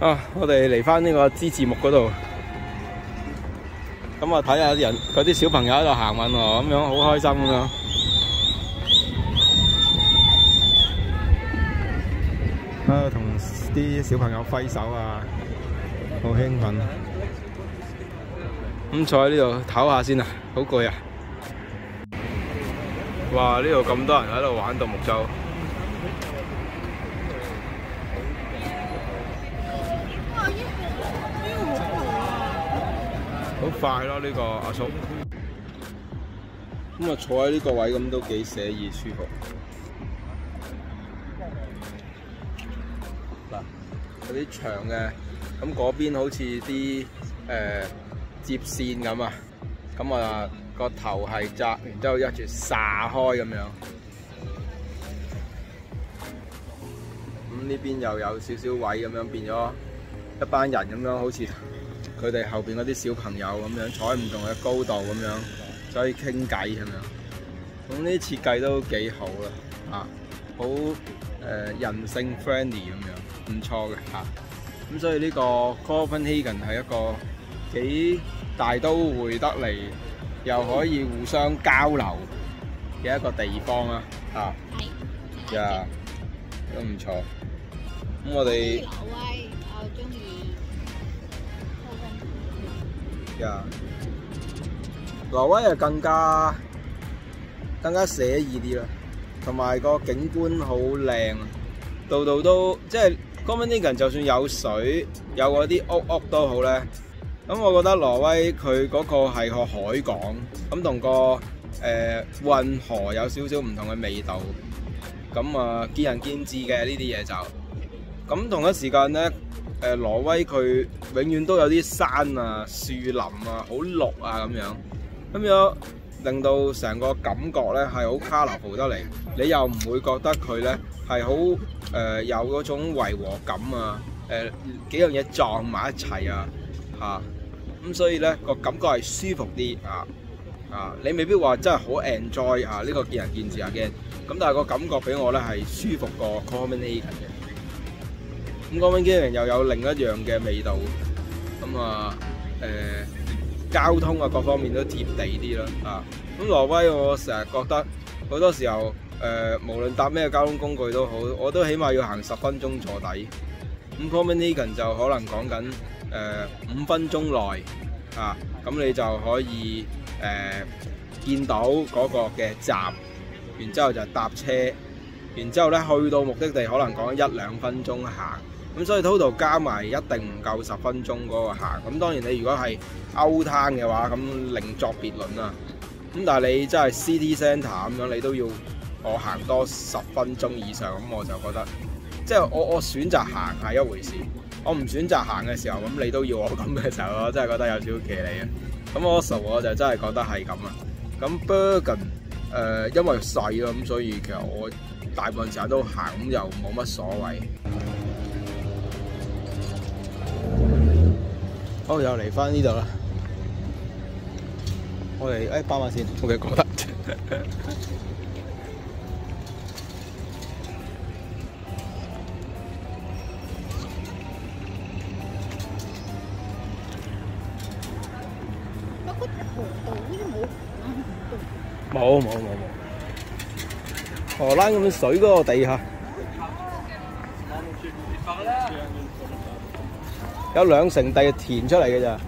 啊！我哋嚟翻呢個支字木嗰度，咁啊睇下啲人，嗰啲小朋友喺度行運喎，咁樣好開心咁樣。啊，同啲小朋友揮手啊，好興奮。咁坐喺呢度唞下先啊，好攰啊！哇！呢度咁多人喺度玩獨木舟。好快咯！呢個阿叔，咁啊坐喺呢個位咁都幾寫意舒服。嗱，嗰啲長嘅，咁嗰邊好似啲接線咁啊，咁啊個頭係窄，然之後一住撒開咁樣。咁呢邊又有少少位咁樣，變咗一班人咁樣，好似〜佢哋後邊嗰啲小朋友咁樣坐喺唔同嘅高度咁樣，所以傾偈咁樣。咁呢啲設計都幾好啦，啊，好人性 friendly 咁樣，唔錯嘅嚇。咁所以呢個 Copenhagen 係一個幾大都會得嚟，又可以互相交流嘅一個地方啦，啊，呀，都唔錯。咁我哋挪威係更加寫意啲啦，同埋個景觀好靚，度度都即係 Copenhagen 就算有水有嗰啲屋都好咧。咁我覺得挪威佢嗰個係個海港，咁同個運河有少少唔同嘅味道。咁啊見仁見智嘅呢啲嘢就。咁同一時間咧。挪威佢永遠都有啲山啊、樹林啊、好綠啊咁樣令到成個感覺咧係好 colourful 得嚟，你又唔會覺得佢咧係好有嗰種違和感啊，幾樣嘢撞埋一齊啊嚇，咁所以咧個感覺係舒服啲啊，你未必話真係好 enjoy 啊，呢個見仁見智啊嘅，咁但係個感覺俾我咧係舒服過 Copenhagen 嘅。咁Copenhagen又有另一樣嘅味道，咁啊交通啊各方面都貼地啲啦，啊咁挪威我成日覺得好多時候無論搭咩交通工具都好，我都起碼要行10分鐘坐底，咁 Copenhagen 就可能講緊5分鐘內啊，咁你就可以見到嗰個嘅站，然之後就搭車，然之後咧去到目的地可能講1-2分鐘行。咁所以 total 加埋一定唔夠10分鐘嗰個行，咁當然你如果係 out town 嘅話，咁另作別論啦。咁但係你真係 city centre 咁樣，你都要我行多10分鐘以上，咁我就覺得，即係我選擇行係一回事，我唔選擇行嘅時候，咁你都要我咁嘅時候，我真係覺得有少少騎呢嘅。咁Oslo我就真係覺得係咁啦。咁 Bergen 因為細咯，咁所以其實我大部分時間都行，咁又冇乜所謂。好，又嚟翻呢度啦。我哋斑馬線 ，OK， 覺得。冇。荷蘭咁水嗰個地下。有2成地填出嚟嘅咋，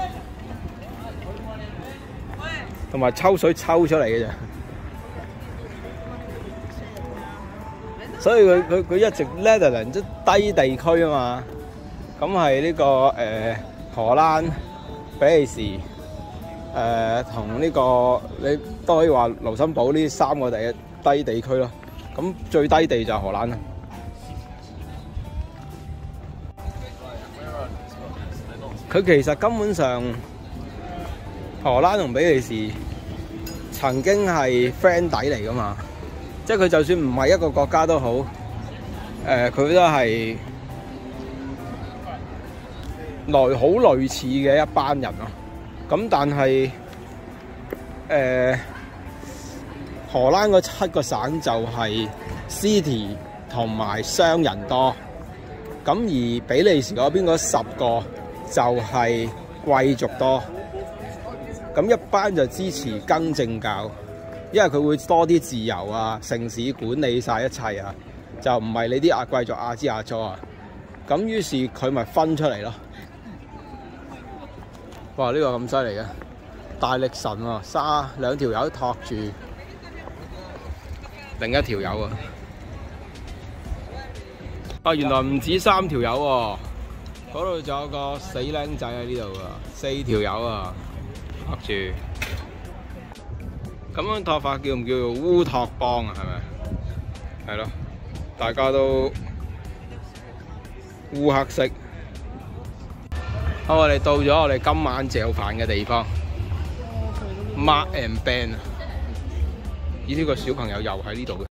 同埋抽水抽出嚟嘅咋，所以佢一直 Netherlands 即低地區啊嘛，咁係呢個荷蘭、比利時同呢個你都可以話盧森堡呢3個低地區咯，咁最低地就係荷蘭啦。佢其實根本上荷蘭同比利時曾經係 friend 底嚟噶嘛，即係佢就算唔係一個國家都好，佢都係好類似嘅一班人咯。咁但係荷蘭嗰7個省就係 city 同埋商人多。咁咁而比利時嗰邊嗰10個就係貴族多。咁一班就支持更正教，因為佢會多啲自由啊，城市管理晒一切啊，就唔係你啲貴族亞支亞佐啊。咁於是佢咪分出嚟咯。哇！呢個咁犀利嘅大力神喎，2條友托住另一條友啊！原來唔止3條友喎，嗰度仲有個死僆仔喺呢度啊，4條友啊，托住。咁樣托法叫唔叫做烏托邦啊？係咪？係咯，大家都烏黑色。好，我哋到咗我哋今晚嚼飯嘅地方 ，Mark and Ben 啊！咦，呢個小朋友又喺呢度嘅。